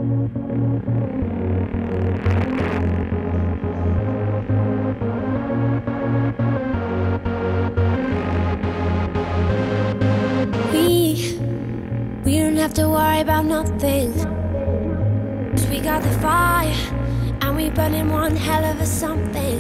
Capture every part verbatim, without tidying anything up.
We, we don't have to worry about nothing, 'cause we got the fire, and we burning one hell of a something.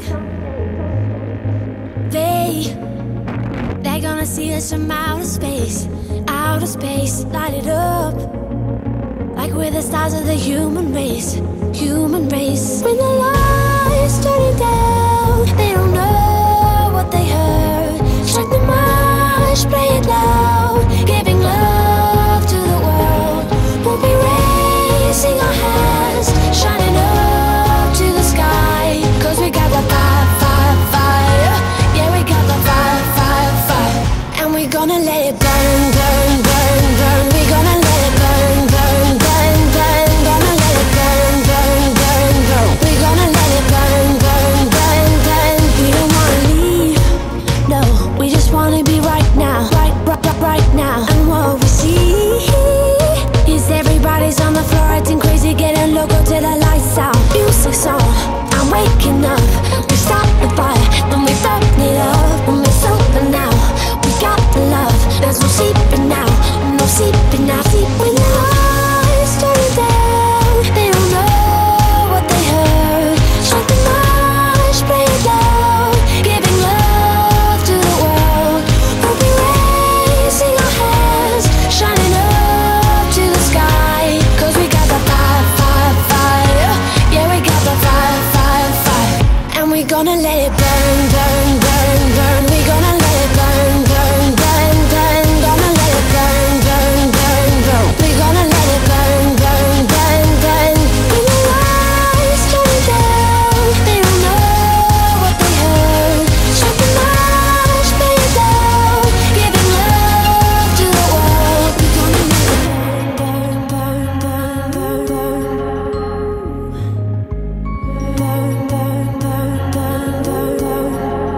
They, they're gonna see us from outer space, outer space, light it up, like we're the stars of the human race, human race. When the lights turning down, they don't know what they heard. Strike the march, play it loud, giving love to the world. We'll be raising our hands, shining up to the sky, 'cause we got the fire, fire, fire. Yeah, we got the fire, fire, fire. And we're gonna let it burn, burn, burn, burn. We're gonna let it burn, burn, burn, burn. Gonna let it burn, burn, burn, burn. We're gonna let it burn, burn, burn, burn. We don't wanna leave, no, we just wanna be right now, right, right, right, right now. And what we see is everybody's on the floor acting crazy, getting loco till the lights out. Music's on, I'm waking up. We start the fire, then we burn it up. When we're sober now, we got the love. There's no sleeping now, no sleeping now. Sleep when the lights turn down, they don't know what they heard. Strike the march, play it loud, giving love to the world. We'll be raising our hands, shining up to the sky, 'cause we got the fire, fire, fire. Yeah, we got the fire, fire, fire. And we're gonna let it burn, burn, burn, burn. We're gonna let it burn, burn, burn, burn. Gonna let it burn, burn, burn, burn. We're gonna let it burn, burn, burn, burn. When the lights turn down, they don't know what they heard. Strike the march, play it loud, giving love to the world. We're gonna let it burn, burn, burn, burn, burn, burn, burn, burn, burn, burn, burn.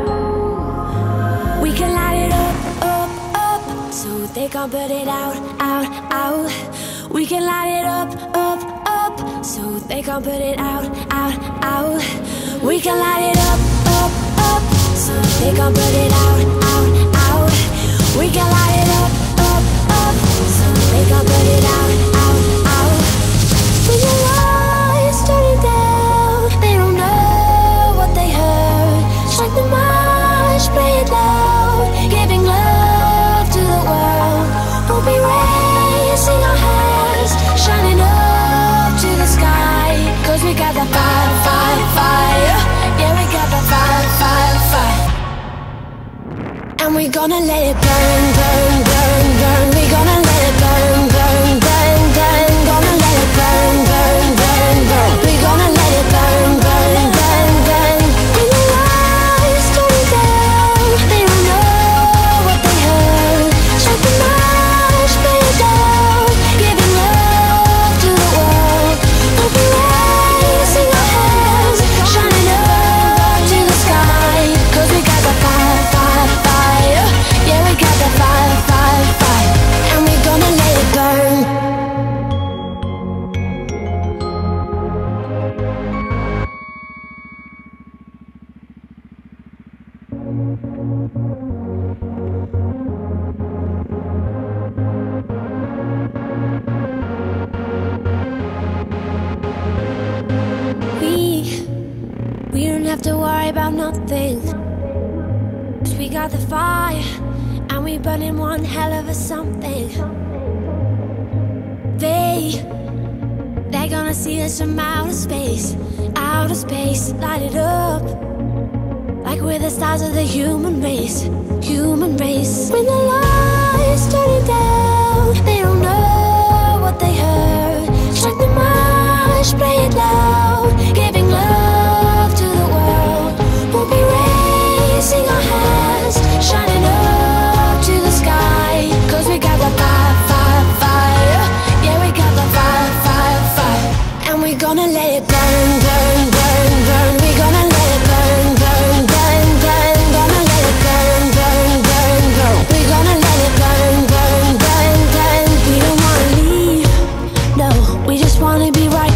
We can light it up, up, up, so they can't put it out, out, out. We can light it up, up, up, so they can't put it out, out, out. We can light it up, up, up, so they can't put it out, out, out. We can light it up, up, up, so they can't put it out, out, out. When the lights turning down, they don't know what they heard. Strike the march, play it loud, giving love to the world. We'll be raising our hands, shining up to the sky, 'cause we got the fire, fire, fire. Yeah, we got the fire, fire, fire. And we're gonna let it burn, burn, burn, burn. We're gonna let it burn, burn, burn, burn. Gonna let it burn, burn, burn, burn. We're gonna let it burn, burn, burn, burn. When the lights turn down, they don't know what they heard. Strike the march, play it loud, giving love to the world. We'll be raising our hands, shining up to the sky, 'cause we got the fire, fire, fire. Yeah, we got the fire, fire, fire. And we're gonna let it burn. We, we don't have to worry about nothing, 'cause we got the fire, and we burning one hell of a something. They, they're gonna see us from outer space, outer space, light it up, like we're the stars of the human race, human race. When the lights turning down, they don't know what they heard. Strike the march, play it loud, giving love to the world. We'll be raising our hands, shining up to the sky, 'cause we got the fire, fire, fire. Yeah, we got the fire, fire, fire. And we're gonna let it burn, burn, burn, burn. We're gonna let it burn, burn, burn, burn. Gonna let it burn, burn, burn, burn. We're gonna let it burn, burn, burn, burn. We don't wanna leave, no, we just wanna be right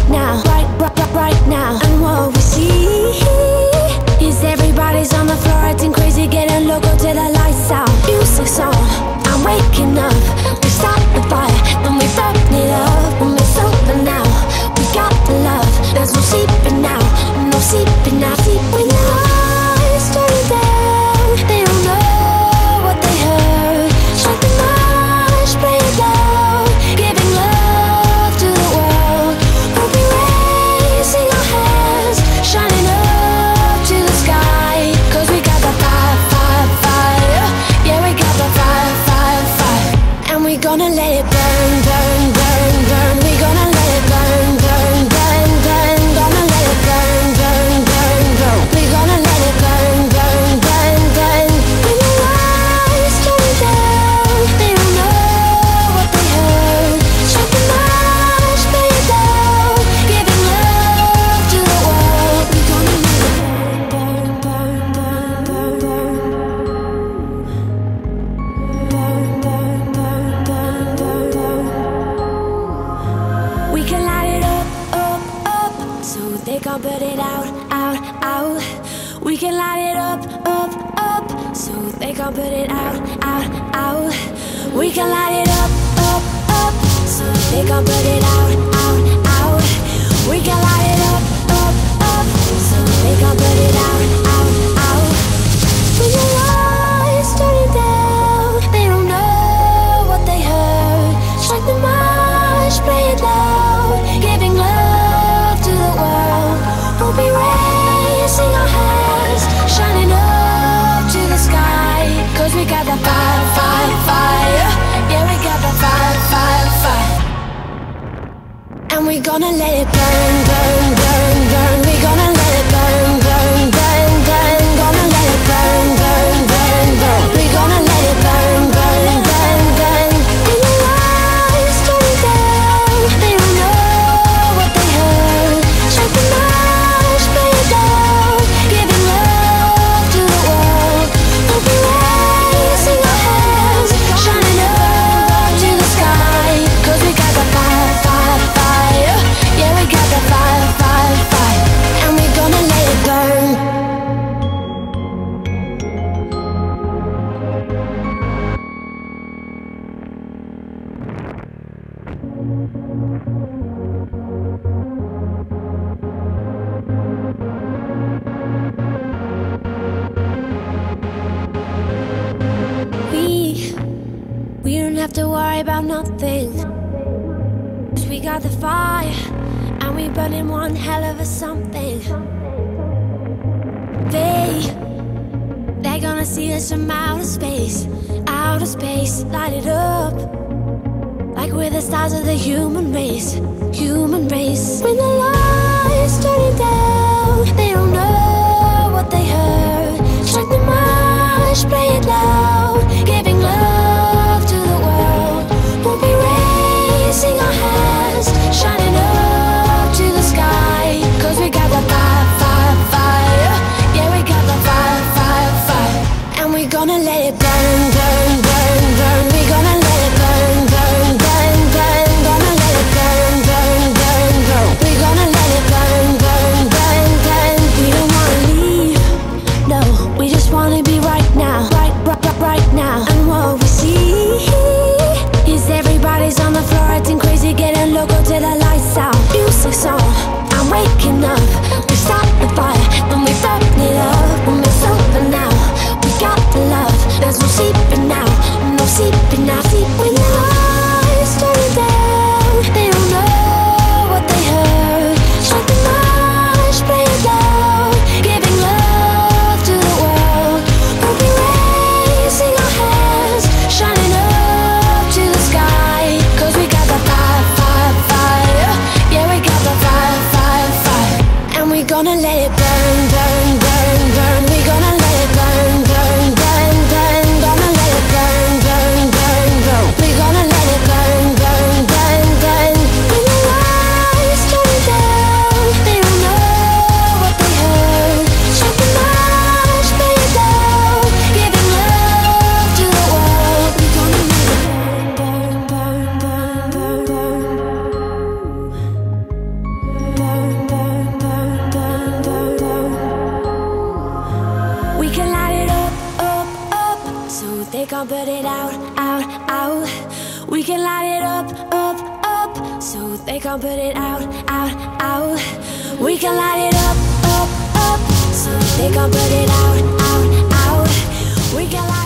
they can put it out, out, out. We can light it up, up, up, so they can put it out, out, out. We can light it up, up, up, so they can put it out, out, out. We can light it up, up, up, so they can put it out, out, out. When the lights turning down, they don't know what they heard. Strike the march, play it loud, giving love to the world. We'll be raising our hands, shining up to the sky. Cause we got the fire, fire, fire. Yeah, we got the fire, fire, fire. And we gonna let it burn, burn, burn, burn. We gonna let it burn, burn, burn, burn. Gonna let it burn, burn, burn, burn. We gonna let it burn, burn, burn, burn. When the lights turn down, they don't know what they heard. Strike the march, play it loud, giving love to the world. We'll be raising our hands, shining up to the sky. Cause we got the fire, fire, fire. Yeah, we got the fire, fire, fire. And we gonna let it burn. We, we don't have to worry about nothing. Cause we got the fire, and we burning one hell of a something. They, they're gonna see us from outer space, outer space, light it up. Like we're the stars of the human race, human race. When the lights turning down, they don't know what they heard. Strike the march, play it loud, giving love to the world. We'll be raising our hands, shining up to the sky. Cause we got the fire, fire, fire. Yeah, we got the fire, fire, fire. And we gonna let it burn, burn, burn, burn. We gonna let it burn, burn, burn, burn. Gonna let it burn, burn, burn, burn. We gonna let it burn, burn, burn, burn. We don't wanna leave, no, we just wanna be right now, right, right, right, right now. And what we see is everybody's on the floor acting crazy, getting loco till the lights out. Music's on, I'm waking up. We start the fire, then we burn it up. When it's over now, we got the love. There's no sleeping now, no sleeping now. Sleep when the lights turn down, they don't know what they heard. Strike the march, play it loud, giving love to the world. We'll be raising our hands, shining up to the sky. Cause we got the fire, fire, fire. Yeah, we got the fire, fire, fire. And we gonna let it burn, burn, burn, burn. We gonna let it burn, burn, burn, burn. Gonna let it burn, burn, burn, burn. We gonna let it burn, burn, burn, burn. When the lights turn down, they don't know what they heard. Strike the march, play it loud, giving love to the world. We gonna let it burn, burn, burn, burn, burn, burn, burn, burn, burn, burn, burn. We can light it up, up, up, so they can put it out, out, out. We can light it up, up, up, so they can put it out, out, out. We can light it up, up, up, so they can put it out, out, out. We can light